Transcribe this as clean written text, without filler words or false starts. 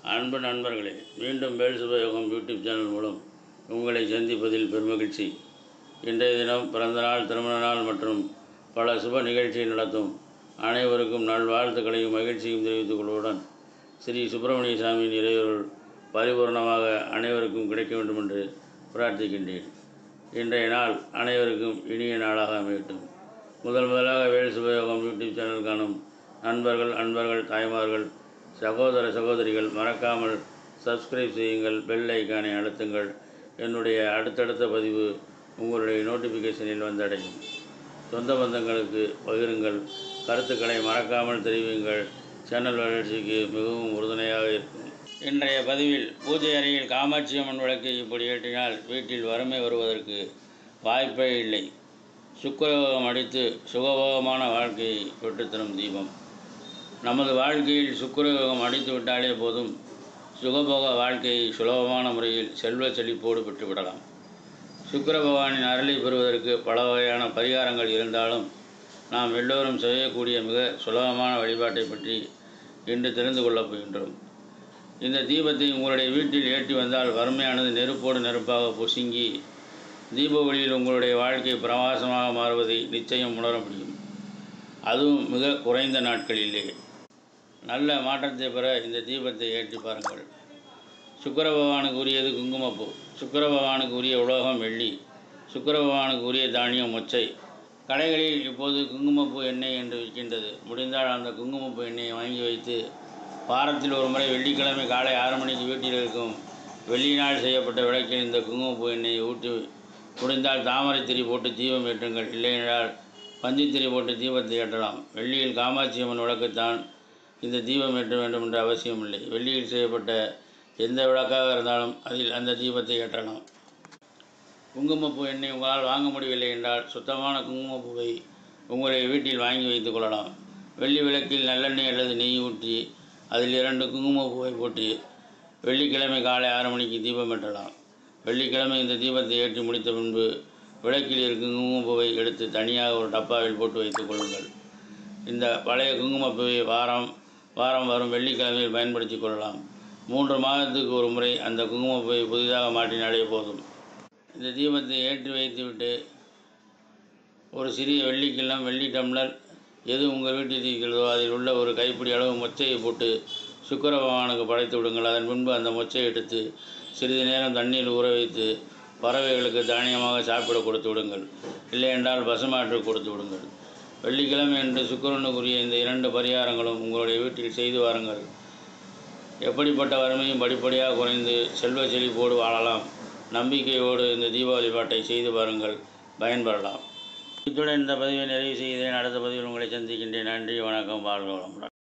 அன்பு நண்பர்களே, மீண்டும் வேல் சுபயோகம் யூடியூப் சேனல் மூலம் உங்களை சந்திப்பதில் பெருமகிழ்ச்சி. இன்றைய தினம் பிறந்தநாள், திருமண நாள் மற்றும் பல சுப நிகழ்ச்சியை நடத்தும் அனைவருக்கும் நல்வாழ்த்துக்களையும் மகிழ்ச்சியும் தெரிவித்துக் கொள்வதுடன் ஸ்ரீ சுப்பிரமணிய சாமியின் இறையொருள் பரிபூர்ணமாக அனைவருக்கும் கிடைக்க வேண்டும் என்று பிரார்த்திக்கின்றேன். இன்றைய நாள் அனைவருக்கும் இனிய நாளாக அமையட்டும். முதலாக வேல் சுபயோகம் யூடியூப் சேனல் காணும் அன்பர்கள், தாய்மார்கள், சகோதர சகோதரிகள் மறக்காமல் சப்ஸ்கிரைப் செய்யுங்கள், பெல் ஐக்கானை அழுத்துங்கள். என்னுடைய அடுத்தடுத்த பதிவு உங்களுடைய நோட்டிஃபிகேஷனில் வந்தடையும். சொந்த பந்தங்களுக்கு பகிருங்கள், கருத்துக்களை மறக்காமல் தெரிவியுங்கள். சேனல் வளர்ச்சிக்கு மிகவும் உறுதுணையாக இருக்கும். இன்றைய பதிவில் பூஜை அறையில் காமாட்சி அம்மன் விளக்கை இப்படி ஏற்றினால் வீட்டில் வறுமை வருவதற்கு வாய்ப்பே இல்லை. சுக்கிரயோகம் அடித்து சுகபோகமான வாழ்க்கையை பெற்றுத்தரும் தீபம். நமது வாழ்க்கையில் சுக்கிரயோகம் அடித்து விட்டாலே போதும், சுகபோக வாழ்க்கையை சுலபமான முறையில் செல்வ செழிப்போடு பெற்றுவிடலாம். சுக்கிர பகவானின் அருளை பெறுவதற்கு பல வகையான பரிகாரங்கள் இருந்தாலும் நாம் எல்லோரும் செய்யக்கூடிய மிக சுலபமான வழிபாட்டை பற்றி இன்று தெரிந்து கொள்ளப் போகின்றோம். இந்த தீபத்தை உங்களுடைய வீட்டில் ஏற்றி வந்தால் வறுமையானது நெருப்போடு நெருப்பாக பொசுங்கி தீப ஒளியில் உங்களுடைய வாழ்க்கை பிரகாசமாக மாறுவதை நிச்சயம் உணர முடியும். அதுவும் மிக குறைந்த நாட்களிலே. நல்ல மாற்றத்தை பெற இந்த தீபத்தை ஏற்றி பாருங்கள். சுக்கிர பகவானுக்கு உரியது குங்குமப்பூ, சுக்கிர பகவானுக்கு உரிய உலோகம் வெள்ளி, சுக்கிர பகவானுக்கு உரிய தானியம் மொச்சை. கடைகளில் இப்போது குங்குமப்பூ எண்ணெய் என்று விற்கின்றது. முடிந்தால் அந்த குங்குமப்பூ எண்ணெயை வாங்கி வைத்து வாரத்தில் ஒரு முறை வெள்ளிக்கிழமை காலை 6 மணிக்கு வீட்டில் இருக்கும் வெள்ளியினால் செய்யப்பட்ட விளக்கில் இந்த குங்குமப்பூ எண்ணெயை ஊற்றி முடிந்தால் தாமரை திரி போட்டு தீபம் ஏற்றுங்கள். இல்லையென்றால் பஞ்சுத்திரி போட்டு தீபத்தை ஏற்றலாம். வெள்ளியில் காமாட்சி அம்மன் விளக்குத்தான் இந்த தீபம் ஏற்ற வேண்டும் என்ற அவசியம் இல்லை. வெள்ளியில் செய்யப்பட்ட எந்த விளக்காக இருந்தாலும் அதில் அந்த தீபத்தை ஏற்றலாம். குங்குமப்பூ எண்ணெய் உங்களால் வாங்க முடியவில்லை என்றால் சுத்தமான குங்குமப்பூவை உங்களுடைய வீட்டில் வாங்கி வைத்துக் கொள்ளலாம். வெள்ளி விளக்கில் நல்லெண்ணெய் அல்லது நெய் ஊற்றி அதில் 2 குங்குமப்பூவை போட்டு வெள்ளிக்கிழமை காலை 6 மணிக்கு தீபம் ஏற்றலாம். வெள்ளிக்கிழமை இந்த தீபத்தை ஏற்றி முடித்த பின்பு விளக்கில் இருக்கும் குங்குமப்பூவை எடுத்து தனியாக ஒரு டப்பாவில் போட்டு வைத்துக் கொள்ளுங்கள். இந்த பழைய குங்குமப்பூவை வாரம் வரும் வெள்ளிக்கிழமையில் பயன்படுத்தி கொள்ளலாம். 3 மாதத்துக்கு ஒரு முறை அந்த குங்குமப்பூவை புதிதாக மாற்றினாலே போதும். இந்த தீபத்தை ஏற்றி வைத்துவிட்டு ஒரு சிறிய வெள்ளிக்கிண்ணம், வெள்ளி டம்ளர் எது உங்கள் வீட்டில் இருக்கிறதோ அதில் உள்ள ஒரு கைப்பிடி அளவு மொச்சையை போட்டு சுக்கிர பகவானுக்கு படைத்து விடுங்கள். அதன் பின்பு அந்த மொச்சையை எடுத்து சிறிது நேரம் தண்ணீர் ஊற வைத்து பறவைகளுக்கு தானியமாக சாப்பிட கொடுத்து விடுங்கள். இல்லை என்றால் பசுமாற்று கொடுத்து விடுங்கள். வெள்ளிக்கிழமை என்று சுக்கிரனுக்குரிய இந்த 2 பரிகாரங்களும் உங்களுடைய வீட்டில் செய்து வாருங்கள். எப்படிப்பட்ட வறுமையும் படிப்படியாக குறைந்து செல்வ செழிப்போடு வாழலாம். நம்பிக்கையோடு இந்த தீப வழிபாட்டை செய்து பாருங்கள், பயன்பெறலாம். இத்துடன் இந்த பதிவை நிறைவு செய்கிறேன். அடுத்த பதிவில் உங்களை சந்திக்கின்றேன். நன்றி, வணக்கம், வாழ்க வளமுடன்.